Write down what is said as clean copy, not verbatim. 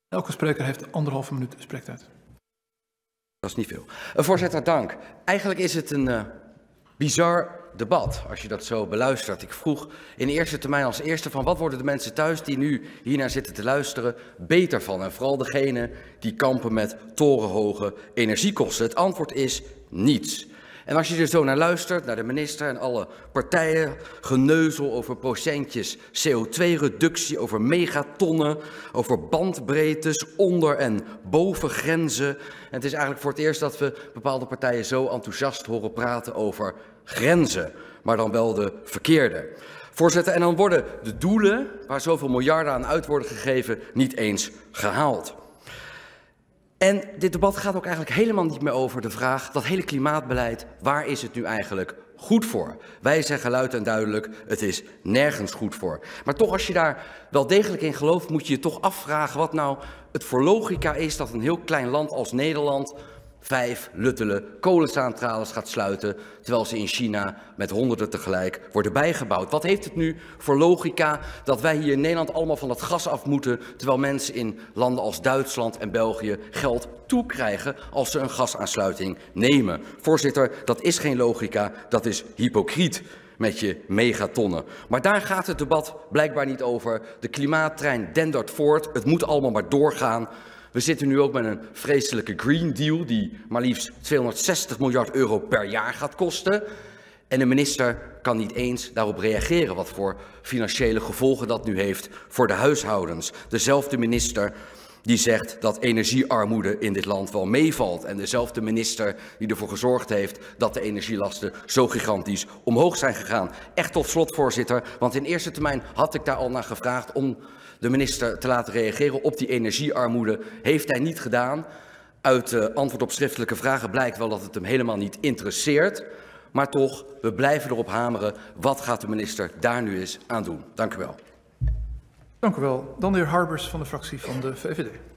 Elke spreker heeft 1,5 minuut spreektijd. Dat is niet veel. Voorzitter, dank. Eigenlijk is het een bizar debat, als je dat zo beluistert. Ik vroeg in eerste termijn als eerste van wat worden de mensen thuis die nu hiernaar zitten te luisteren beter van? En vooral degenen die kampen met torenhoge energiekosten. Het antwoord is niets. En als je er zo naar luistert, naar de minister en alle partijen, geneuzel over procentjes CO2-reductie, over megatonnen, over bandbreedtes, onder- en bovengrenzen. En het is eigenlijk voor het eerst dat we bepaalde partijen zo enthousiast horen praten over grenzen, maar dan wel de verkeerde. Voorzitter, en dan worden de doelen, waar zoveel miljarden aan uit worden gegeven, niet eens gehaald. En dit debat gaat ook eigenlijk helemaal niet meer over de vraag, dat hele klimaatbeleid, waar is het nu eigenlijk goed voor? Wij zeggen luid en duidelijk, het is nergens goed voor. Maar toch, als je daar wel degelijk in gelooft, moet je je toch afvragen wat nou het voor logica is dat een heel klein land als Nederland 5 luttele kolencentrales gaat sluiten, terwijl ze in China met honderden tegelijk worden bijgebouwd. Wat heeft het nu voor logica dat wij hier in Nederland allemaal van dat gas af moeten, terwijl mensen in landen als Duitsland en België geld toekrijgen als ze een gasaansluiting nemen? Voorzitter, dat is geen logica, dat is hypocriet met je megatonnen. Maar daar gaat het debat blijkbaar niet over. De klimaattrein dendert voort, het moet allemaal maar doorgaan. We zitten nu ook met een vreselijke Green Deal die maar liefst 260 miljard euro per jaar gaat kosten. En de minister kan niet eens daarop reageren wat voor financiële gevolgen dat nu heeft voor de huishoudens. Dezelfde minister die zegt dat energiearmoede in dit land wel meevalt. En dezelfde minister die ervoor gezorgd heeft dat de energielasten zo gigantisch omhoog zijn gegaan. Echt tot slot, voorzitter, want in eerste termijn had ik daar al naar gevraagd om de minister te laten reageren op die energiearmoede. Heeft hij niet gedaan. Uit antwoord op schriftelijke vragen blijkt wel dat het hem helemaal niet interesseert. Maar toch, we blijven erop hameren. Wat gaat de minister daar nu eens aan doen? Dank u wel. Dank u wel. Dan de heer Harbers van de fractie van de VVD.